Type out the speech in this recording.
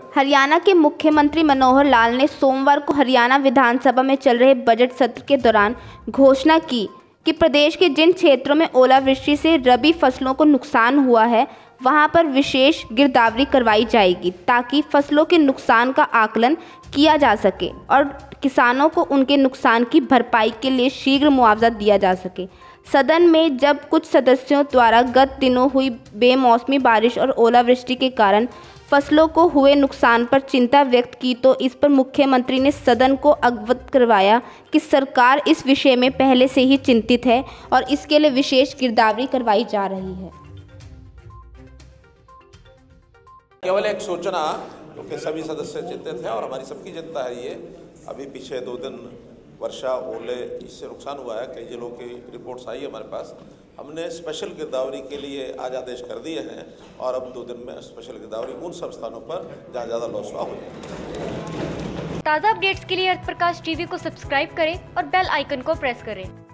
हरियाणा के मुख्यमंत्री मनोहर लाल ने सोमवार को हरियाणा विधानसभा में चल रहे बजट सत्र के दौरान घोषणा की कि प्रदेश के जिन क्षेत्रों में ओलावृष्टि से रबी फसलों को नुकसान हुआ है वहां पर विशेष गिरदावरी करवाई जाएगी ताकि फसलों के नुकसान का आकलन किया जा सके और किसानों को उनके नुकसान की भरपाई के लिए शीघ्र मुआवजा दिया जा सके। सदन में जब कुछ सदस्यों द्वारा गत दिनों हुई बेमौसमी बारिश और ओलावृष्टि के कारण फसलों को हुए नुकसान पर चिंता व्यक्त की तो इस पर मुख्यमंत्री ने सदन को अवगत करवाया कि सरकार इस विषय में पहले से ही चिंतित है और इसके लिए विशेष गिरदावरी करवाई जा रही है। केवल एक सूचना, क्योंकि सभी सदस्य चिंतित हैं और हमारी सबकी चिंता है। ये अभी पीछे 2 दिन वर्षा ओले इससे नुकसान हुआ है, कई जिलों की रिपोर्ट्स आई है हमारे पास। हमने स्पेशल गिरदावरी के लिए आज आदेश कर दिए हैं और अब 2 दिन में स्पेशल गिरदावरी उन सब स्थानों पर जहाँ ज़्यादा लॉस हुआ हो जाएगा। ताज़ा अपडेट्स के लिए अर्थ प्रकाश टीवी को सब्सक्राइब करें और बेल आइकन को प्रेस करें।